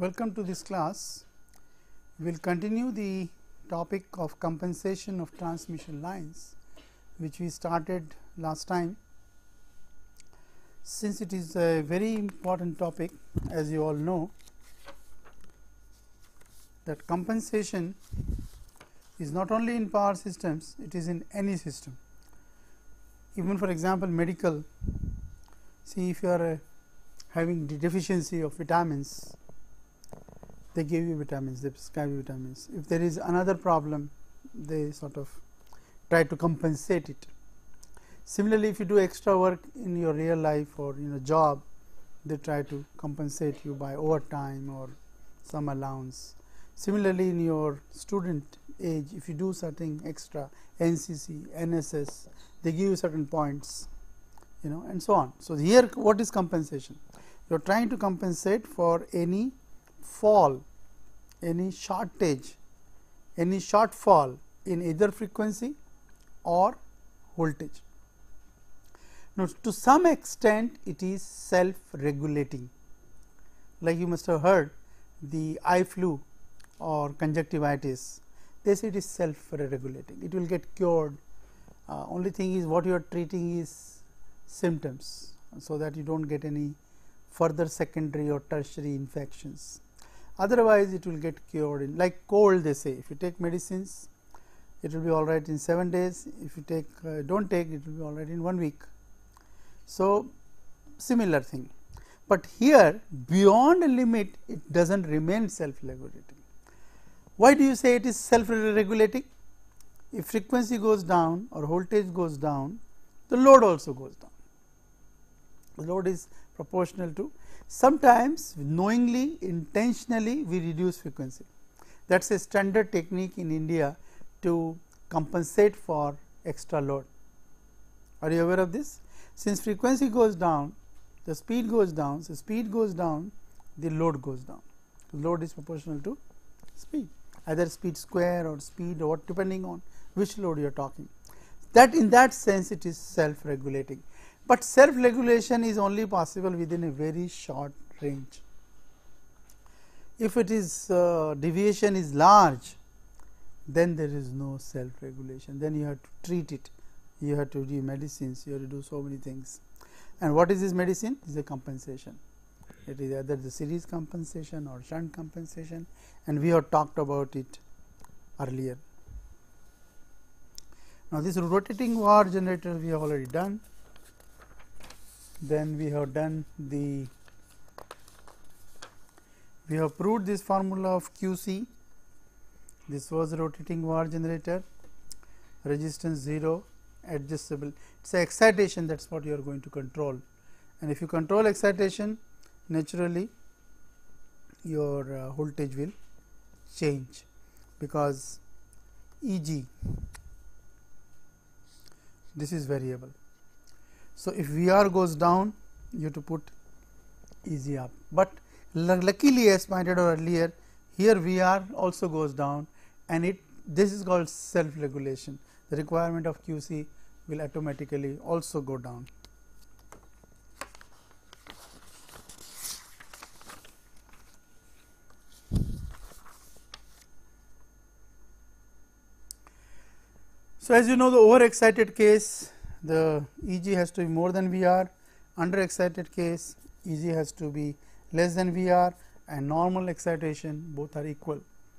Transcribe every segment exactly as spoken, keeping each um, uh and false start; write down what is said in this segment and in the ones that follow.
Welcome to this class. We will continue the topic of compensation of transmission lines, which we started last time. Since it is a very important topic, as you all know, that compensation is not only in power systems, it is in any system. Even for example, medical, see if you are uh, having the deficiency of vitamins, they give you vitamins, they prescribe you vitamins. If there is another problem, they sort of try to compensate it. Similarly, if you do extra work in your real life or in a job, they try to compensate you by overtime or some allowance. Similarly, in your student age, if you do something extra, N C C, N S S, they give you certain points, you know, and so on. So, here what is compensation? You are trying to compensate for any fall, any shortage, any shortfall in either frequency or voltage. Now, to some extent it is self regulating, like you must have heard the eye flu or conjunctivitis, they say it is self regulating, it will get cured. Uh, only thing is what you are treating is symptoms, so that you do not get any further secondary or tertiary infections. Otherwise, it will get cured in, like cold, they say if you take medicines, it will be all right in seven days, if you take uh, do not take, it will be all right in one week. So, similar thing, but here beyond a limit it does not remain self regulating. Why do you say it is self regulating? If frequency goes down or voltage goes down, the load also goes down. The load is proportional to, sometimes knowingly, intentionally we reduce frequency. That is a standard technique in India to compensate for extra load. Are you aware of this? Since frequency goes down, the speed goes down, so speed goes down, the load goes down. Load is proportional to speed, either speed square or speed or depending on which load you are talking. That in that sense it is self regulating. But self regulation is only possible within a very short range. If it is uh, deviation is large, then there is no self regulation, then you have to treat it, you have to do medicines, you have to do so many things. And what is this medicine? It is a compensation. It is either the series compensation or shunt compensation, and we have talked about it earlier. Now, this rotating var generator we have already done. Then we have done the, we have proved this formula of Q C. This was a rotating var generator, resistance zero, adjustable. It is a excitation, that is what you are going to control. And if you control excitation, naturally your uh, voltage will change, because E G, this is variable. So, if V R goes down, you have to put E G up, but luckily as pointed out earlier, here V R also goes down, and it this is called self regulation. The requirement of Q C will automatically also go down. So, as you know, the over excited case, the E G has to be more than V R, under excited case E G has to be less than V R, and normal excitation both are equal.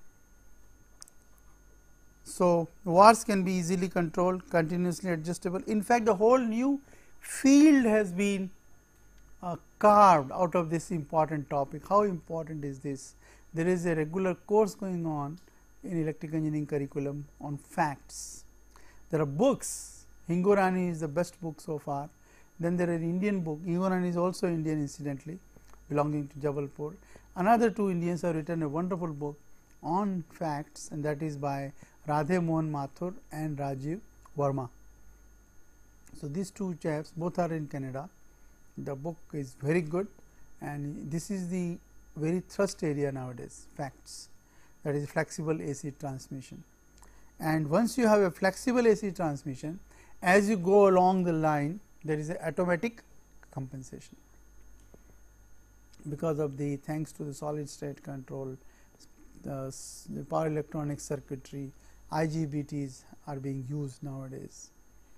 So, vars can be easily controlled, continuously adjustable. In fact, the whole new field has been uh, carved out of this important topic. How important is this? There is a regular course going on in electrical engineering curriculum on facts. There are books. Hingorani is the best book so far. Then there are Indian book. Hingorani is also Indian incidentally, belonging to Jabalpur. Another two Indians have written a wonderful book on facts, and that is by Radhe Mohan Mathur and Rajiv Verma. So, these two chaps both are in Canada. The book is very good, and this is the very thrust area nowadays, facts, that is flexible A C transmission. And once you have a flexible A C transmission, as you go along the line, there is a automatic compensation. because of the thanks to the solid state control, the, the power electronic circuitry, I G B Ts are being used nowadays.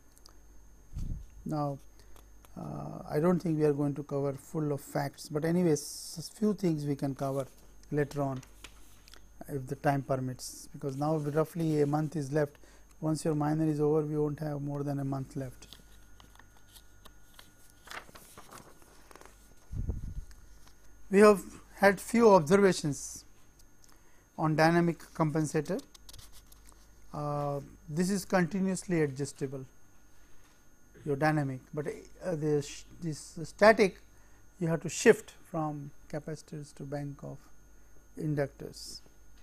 Now, uh, I do not think we are going to cover full of facts, but anyways few things we can cover later on if the time permits, because now roughly a month is left. Once your minor is over, we won't have more than a month left. We have had few observations on dynamic compensator. Uh, this is continuously adjustable, your dynamic, but uh, this, this static you have to shift from capacitors to bank of inductors.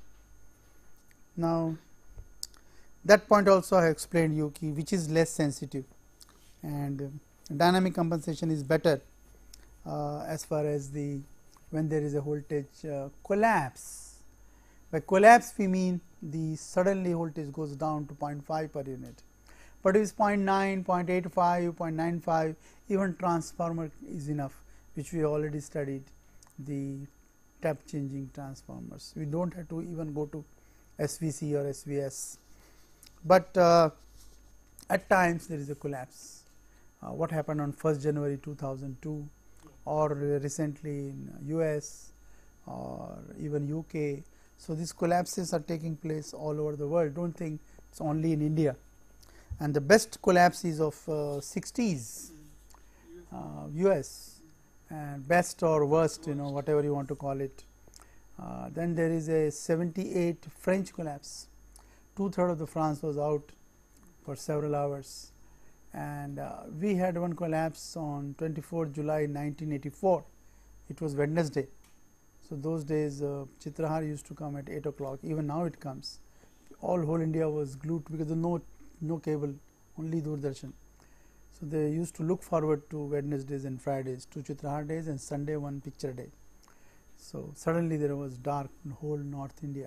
Now, that point also I explained you ki which is less sensitive, and uh, dynamic compensation is better uh, as far as the when there is a voltage uh, collapse. By collapse we mean the suddenly voltage goes down to zero point five per unit, but if it is zero point nine, zero point eight five, zero point nine five, even transformer is enough, which we already studied, the tap changing transformers. We do not have to even go to S V C or S V S, but uh, at times there is a collapse. Uh, what happened on first January two thousand two, or recently in U S or even U K. So, these collapses are taking place all over the world. Do not think it is only in India, and the best collapse is of uh, sixties uh, U S, and best or worst, you know, whatever you want to call it. Uh, then there is a seventy-eight French collapse. Two thirds of the France was out for several hours, and uh, we had one collapse on twenty-fourth July nineteen eighty-four. It was Wednesday. So, those days uh, Chitrahar used to come at eight o'clock. Even now it comes. All whole India was glued because of no no cable, only Doordarshan. So, they used to look forward to Wednesdays and Fridays, two Chitrahar days, and Sunday one picture day. So, suddenly there was dark in whole North India.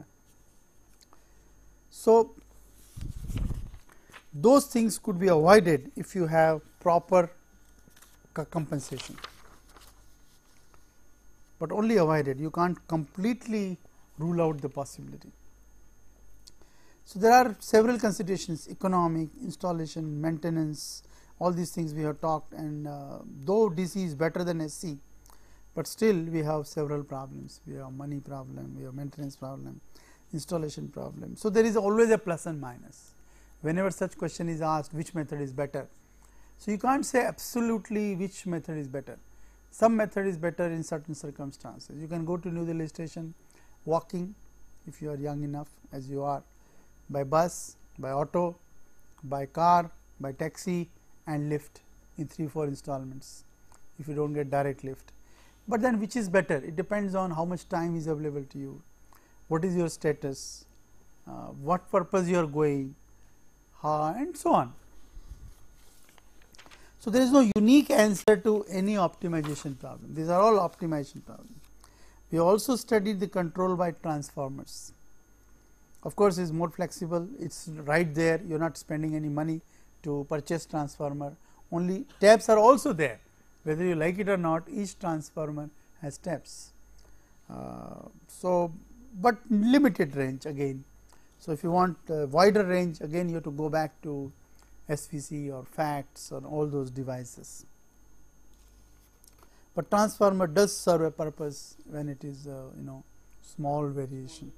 So, those things could be avoided if you have proper compensation, but only avoided. You can't completely rule out the possibility. So, there are several considerations: economic, installation, maintenance, all these things we have talked, and uh, though D C is better than S C, but still we have several problems. We have money problem, we have maintenance problem, installation problem. So, there is always a plus and minus whenever such question is asked, which method is better. So, you can't say absolutely which method is better. Some method is better in certain circumstances. You can go to New Delhi station walking if you are young enough, as you are, by bus, by auto, by car, by taxi, and lift in three four installments if you do not get direct lift. But then which is better? It depends on how much time is available to you, what is your status, uh, what purpose you are going, uh, and so on. So, there is no unique answer to any optimization problem. These are all optimization problems. We also studied the control by transformers. Of course, it is more flexible, it is right there, you are not spending any money to purchase transformer, only taps are also there, whether you like it or not, each transformer has taps. Uh, so, but limited range again. So, if you want a wider range, again you have to go back to S V C or FACTS or all those devices. But transformer does serve a purpose when it is uh, you know small variation.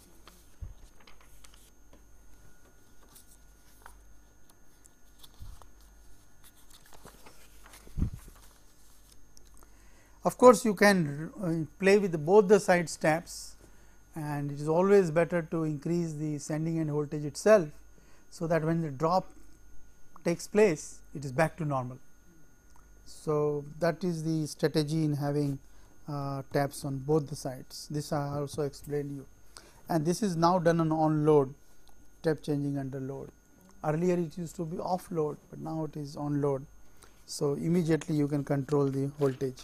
Of course, you can uh, play with the both the side taps, and it is always better to increase the sending end voltage itself, so that when the drop takes place, it is back to normal. So, that is the strategy in having uh, taps on both the sides. This I also explained you, and this is now done on on load, tap changing under load. Earlier it used to be off load, but now it is on load. So, immediately you can control the voltage.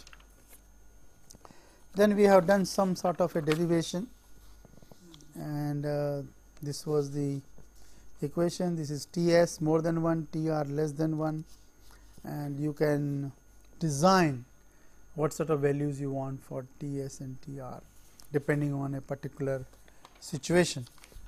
Then we have done some sort of a derivation, and uh, this was the equation. This is T S more than one, T R less than one, and you can design what sort of values you want for T S and T R depending on a particular situation.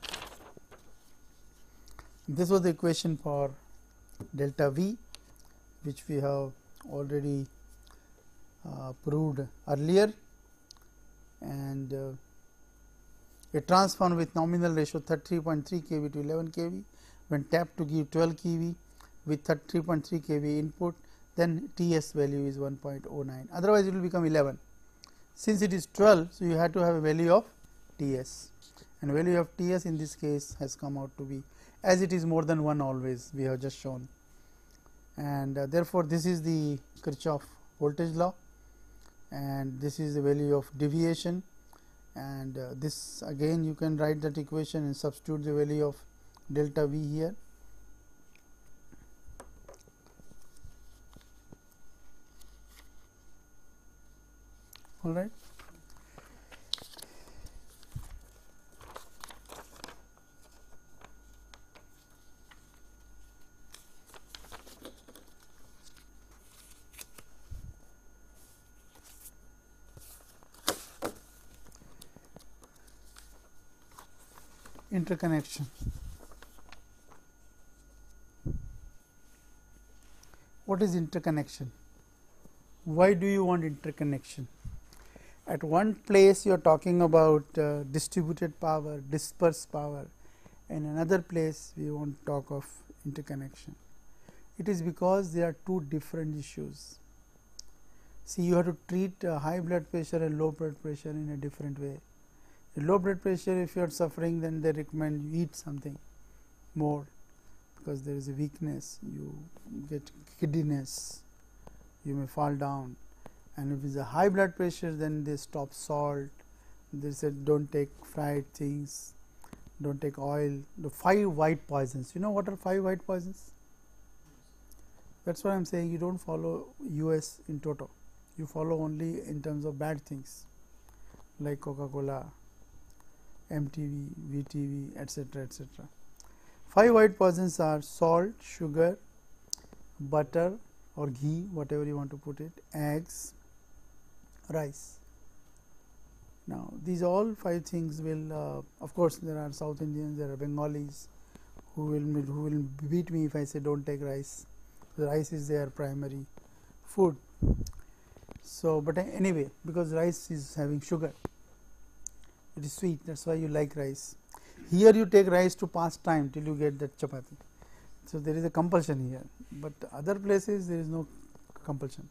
This was the equation for delta V, which we have already uh, proved earlier, and uh, a transformer with nominal ratio thirty-three point three k V to eleven k V when tapped to give twelve k V with thirty-three point three k V input, then T S value is one point zero nine, otherwise it will become eleven. Since it is twelve, so you have to have a value of T S, and value of T S in this case has come out to be, as it is more than one always, we have just shown, and uh, therefore, this is the Kirchhoff voltage law, and this is the value of deviation, and uh, this again you can write that equation and substitute the value of delta V here. All right. Interconnection. What is interconnection? Why do you want interconnection? At one place you are talking about uh, distributed power, dispersed power, and another place we want to talk of interconnection. It is because there are two different issues. See, you have to treat uh, high blood pressure and low blood pressure in a different way. Low blood pressure, if you are suffering, then they recommend you eat something more, because there is a weakness, you get giddiness, you may fall down. And if it is a high blood pressure, then they stop salt, they said don't take fried things, don't take oil, the five white poisons. You know what are five white poisons? That is what I am saying, you don't follow U S in toto, you follow only in terms of bad things like Coca-Cola, M T V, V T V, et cetera, et cetera. Five white poisons are salt, sugar, butter or ghee, whatever you want to put it, eggs, rice. Now, these all five things will, uh, of course, there are South Indians, there are Bengalis who will who will beat me if I say don't take rice. The rice is their primary food. So, but anyway, because rice is having sugar, it is sweet, that is why you like rice. Here you take rice to pass time till you get that chapati. So, there is a compulsion here, but other places there is no compulsion.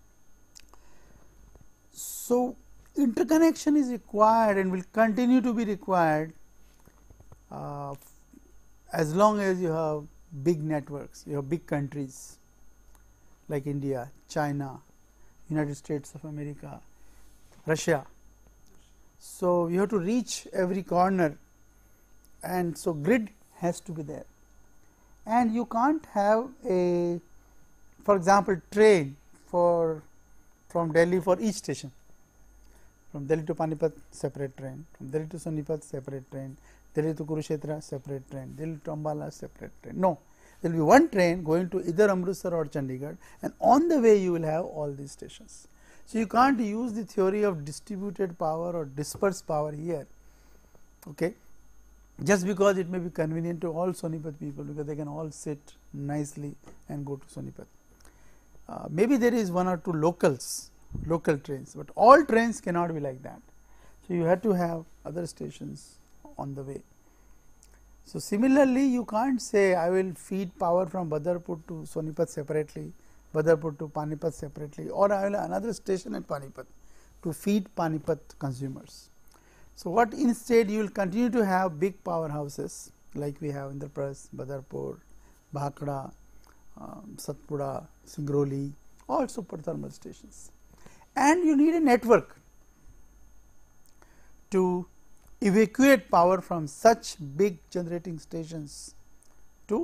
So, interconnection is required and will continue to be required uh, as long as you have big networks, you have big countries like India, China, United States of America, Russia. So, you have to reach every corner, and so grid has to be there, and you can't have a, for example, train for from Delhi for each station. From Delhi to Panipat, separate train, from Delhi to Sonipat, separate train, Delhi to Kurukshetra, separate train, Delhi to Ambala, separate train. No, there will be one train going to either Amritsar or Chandigarh, and on the way you will have all these stations. So, you can't use the theory of distributed power or dispersed power here, okay, just because it may be convenient to all Sonipat people, because they can all sit nicely and go to Sonipat. Uh, maybe there is one or two locals, local trains, but all trains cannot be like that. So, you have to have other stations on the way. So, similarly, you can't say I will feed power from Badarpur to Sonipat separately, Badarpur to Panipat separately, or I will have another station at Panipat to feed Panipat consumers. So, what instead you will continue to have big powerhouses like we have Indraprasth, Badarpur, Bhakra, um, Satpura, Singrauli, all super thermal stations, and you need a network to evacuate power from such big generating stations to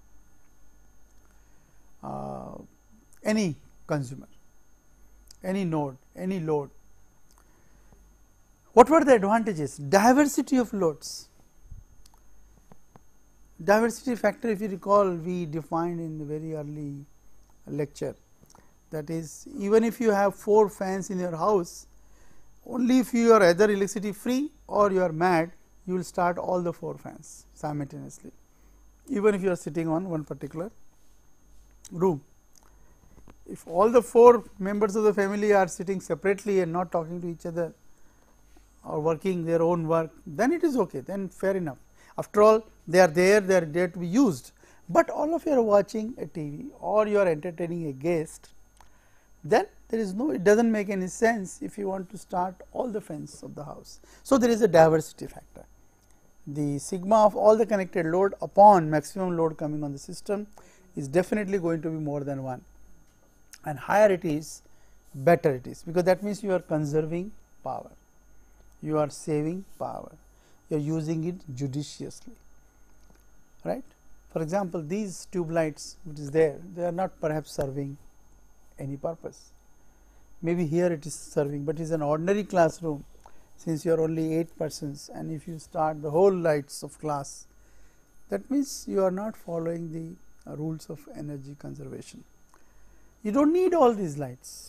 uh, any consumer, any node, any load. What were the advantages? Diversity of loads. Diversity factor, if you recall, we defined in the very early lecture That is, even if you have four fans in your house, only if you are either electricity free or you are mad, you will start all the four fans simultaneously, even if you are sitting on one particular room. If all the four members of the family are sitting separately and not talking to each other or working their own work, then it is okay, then fair enough. After all, they are there, they are there to be used, but all of you are watching a T V or you are entertaining a guest, then there is no, it does not make any sense if you want to start all the fans of the house. So, there is a diversity factor. The sigma of all the connected load upon maximum load coming on the system is definitely going to be more than one, and higher it is, better it is, because that means you are conserving power, you are saving power, you are using it judiciously, right. For example, these tube lights which is there, they are not perhaps serving any purpose. Maybe here it is serving, but it is an ordinary classroom, since you are only eight persons, and if you start the whole lights of class, that means you are not following the uh, rules of energy conservation. You do not need all these lights.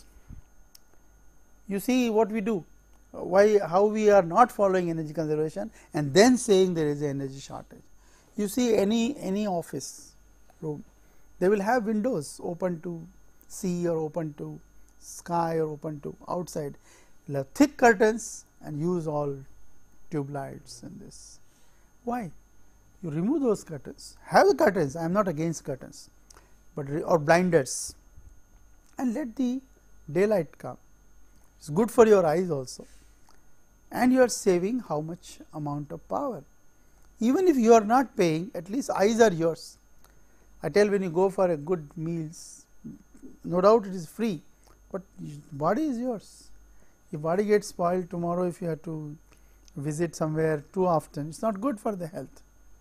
You see what we do, why, how we are not following energy conservation and then saying there is an energy shortage. You see any, any office room, they will have windows open to sea or open to sky or open to outside. You will have thick curtains and use all tube lights in this. Why? You remove those curtains, have the curtains, I am not against curtains, but or blinders, and let the daylight come. It is good for your eyes also, and you are saving how much amount of power. Even if you are not paying, at least eyes are yours. I tell, when you go for a good meals, no doubt it is free, but body is yours. If body gets spoiled tomorrow, if you have to visit somewhere too often, it is not good for the health.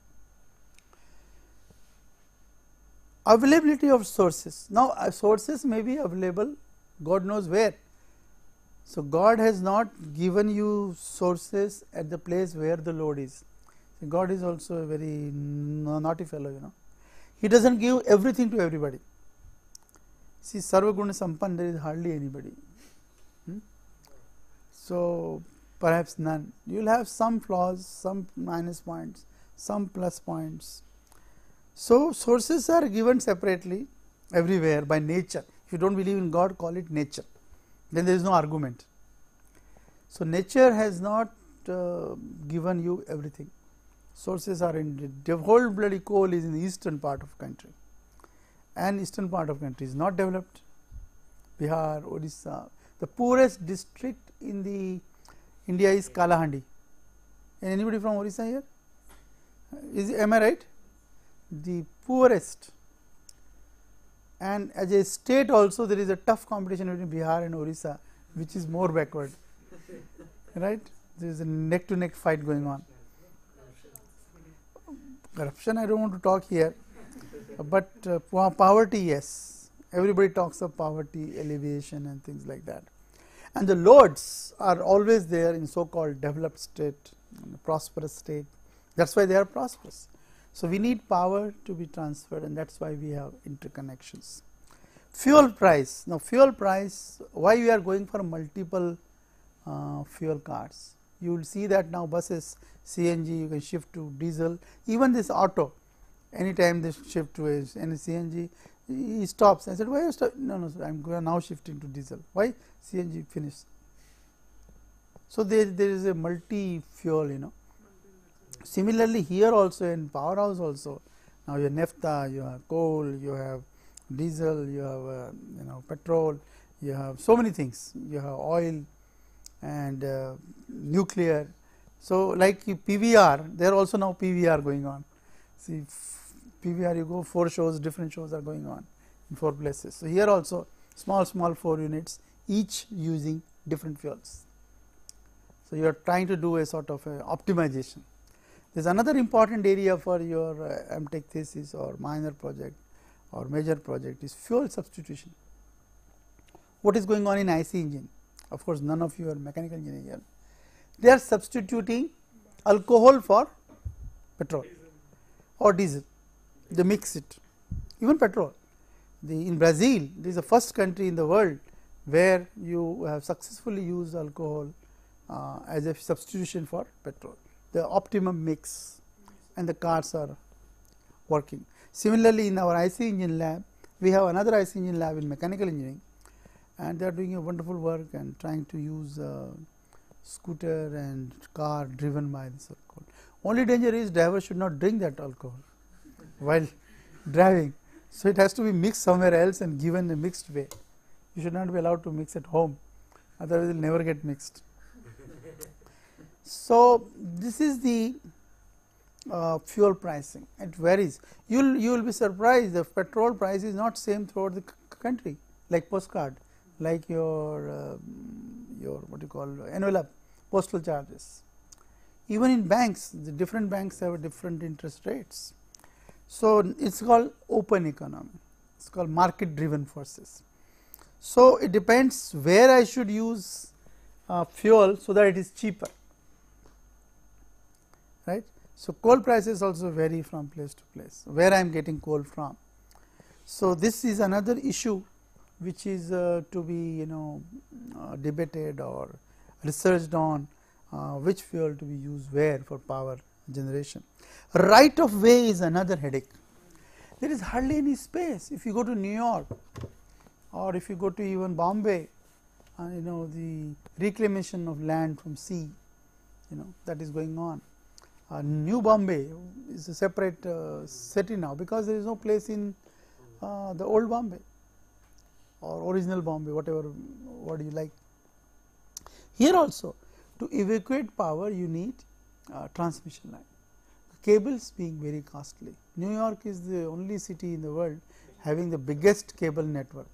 Availability of sources. Now, uh, sources may be available God knows where. So, God has not given you sources at the place where the load is. So, God is also a very naughty fellow, you know. He does not give everything to everybody. See, Sarva Guna Sampan, there is hardly anybody. Hmm? So, perhaps none. You will have some flaws, some minus points, some plus points. So, sources are given separately everywhere by nature. If you do not believe in God, call it nature, then there is no argument. So, nature has not uh, given you everything. Sources are in the whole bloody coal is in the eastern part of country, and eastern part of country is not developed. Bihar, Odisha, the poorest district in the India is Kalahandi. Anybody from Odisha here? Is am I right? The poorest, and as a state also there is a tough competition between Bihar and Odisha, which is more backward, right? There is a neck to neck fight going on. Corruption I do not want to talk here, but uh, poverty, yes, everybody talks of poverty, alleviation and things like that. And the loads are always there in so called developed state, prosperous state, that is why they are prosperous. So, we need power to be transferred, and that is why we have interconnections. Fuel price. Now, fuel price, why we are going for multiple uh, fuel cars? You will see that now buses, C N G, you can shift to diesel, even this auto, anytime they shift to a, any C N G, he stops. I said, why are you stop? No, no, sir, I am now shifting to diesel. Why? C N G finished. So, there, there is a multi fuel, you know. Similarly, here also in powerhouse also, now you have naphtha, you have coal, you have diesel, you have uh, you know petrol, you have so many things, you have oil and uh, nuclear. So, like P V R, there are also now P V R going on. See, P V R you go, four shows, different shows are going on in four places. So, here also small small four units, each using different fuels. So, you are trying to do a sort of a optimization. There is another important area for your uh, M Tech thesis or minor project or major project is fuel substitution. What is going on in I C engine? Of course, none of you are mechanical engineer. They are substituting alcohol for petrol or diesel. They mix it, even petrol. the in Brazil, this is the first country in the world where you have successfully used alcohol uh, as a substitution for petrol, the optimum mix, and the cars are working. Similarly, in our I C engine lab, we have another I C engine lab in mechanical engineering, and they are doing a wonderful work and trying to use uh, scooter and car driven by this alcohol. Only danger is driver should not drink that alcohol while driving. So, it has to be mixed somewhere else and given a mixed way. You should not be allowed to mix at home, otherwise it will never get mixed. So, this is the uh, fuel pricing. It varies. You will you will be surprised the petrol price is not same throughout the country, like postcard, like your uh, your what you call envelope, postal charges. Even in banks, the different banks have different interest rates. So, it is called open economy, it is called market driven forces. So, it depends where I should use uh, fuel, so that it is cheaper, right. So, coal prices also vary from place to place, where I am getting coal from. So, this is another issue which is uh, to be you know uh, debated or researched on, uh, which fuel to be used where for power generation. Right of way is another headache. There is hardly any space. If you go to New York or if you go to even Bombay, uh, you know the reclamation of land from sea, you know that is going on. Uh, New Bombay is a separate uh, city now, because there is no place in uh, the old Bombay or original Bombay, whatever what you like. Here also, to evacuate power you need uh, transmission line, cables being very costly. New York is the only city in the world having the biggest cable network.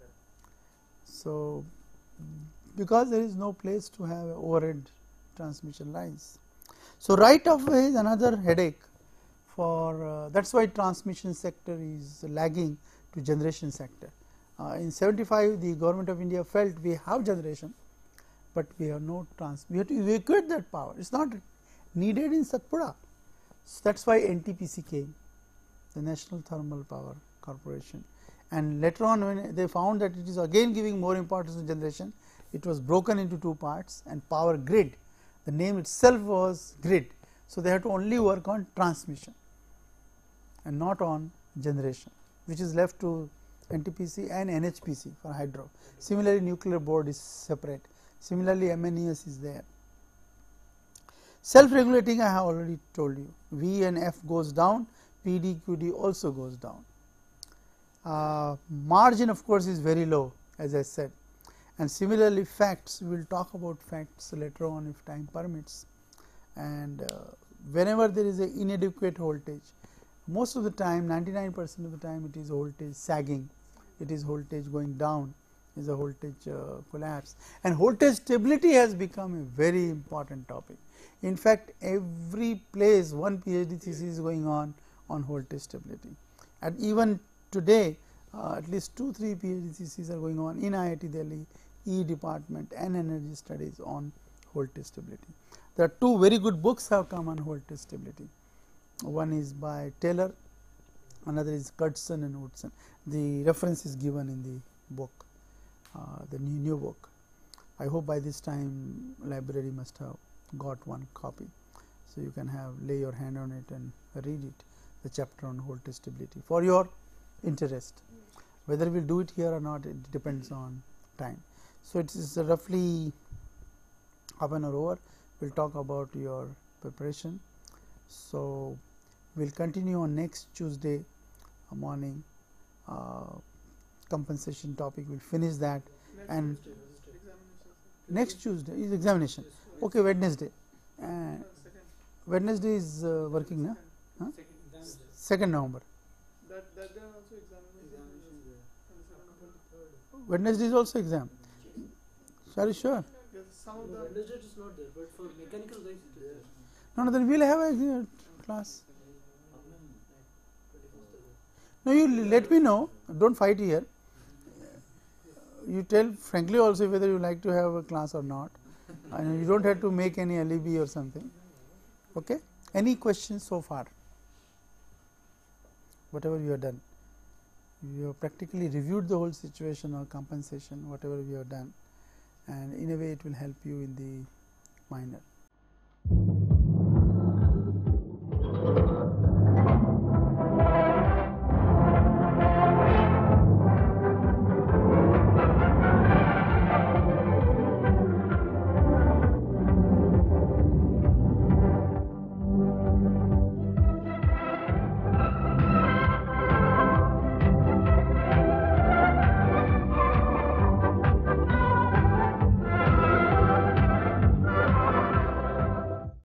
So, because there is no place to have overhead transmission lines. So, right of way is another headache for uh, that is why transmission sector is lagging to generation sector. Uh, in seventy-five, the government of India felt we have generation, but we have no trans, we have to evacuate that power. It is not needed in Satpura. So, that is why N T P C came, the National Thermal Power Corporation, and later on when they found that it is again giving more importance to generation, it was broken into two parts, and power grid, the name itself was grid. So, they had to only work on transmission and not on generation, which is left to N T P C and N H P C for hydro. Similarly, nuclear board is separate. Similarly, M N E S is there. Self regulating I have already told you, V and F goes down, P D Q D also goes down. Uh, margin of course is very low, as I said, and similarly facts, we will talk about facts later on if time permits. And uh, whenever there is a inadequate voltage, most of the time ninety-nine percent of the time it is voltage sagging, it is voltage going down, is a voltage uh, collapse, and voltage stability has become a very important topic. In fact, every place one PhD thesis is going on on voltage stability, and even today uh, at least two three PhD theses are going on in I I T Delhi, E department and energy studies on voltage stability. There are two very good books have come on voltage stability. One is by Taylor, another is Kurtzson and Woodson. The reference is given in the book, uh, the new, new book. I hope by this time library must have got one copy. So, you can have lay your hand on it and read it, the chapter on voltage stability for your interest. Whether we will do it here or not, it depends on time. So, it is roughly half an hour over. We will talk about your preparation. So, we will continue on next Tuesday morning, uh, compensation topic, we will finish that, next and Tuesday, next Tuesday is examination. Okay, Wednesday. Uh, Wednesday is uh, working, na? Huh? second November. That, that day also examination. Wednesday is also exam. Are you sure? Yes, some of the Wednesday is not there, but for mechanical guys it is there. No, no, then we will have a class. No, you let me know, do not fight here. You tell frankly also whether you like to have a class or not, and you do not have to make any alibi or something. Okay? Any questions so far? Whatever you have done, we have practically reviewed the whole situation or compensation whatever we have done, and in a way it will help you in the minor.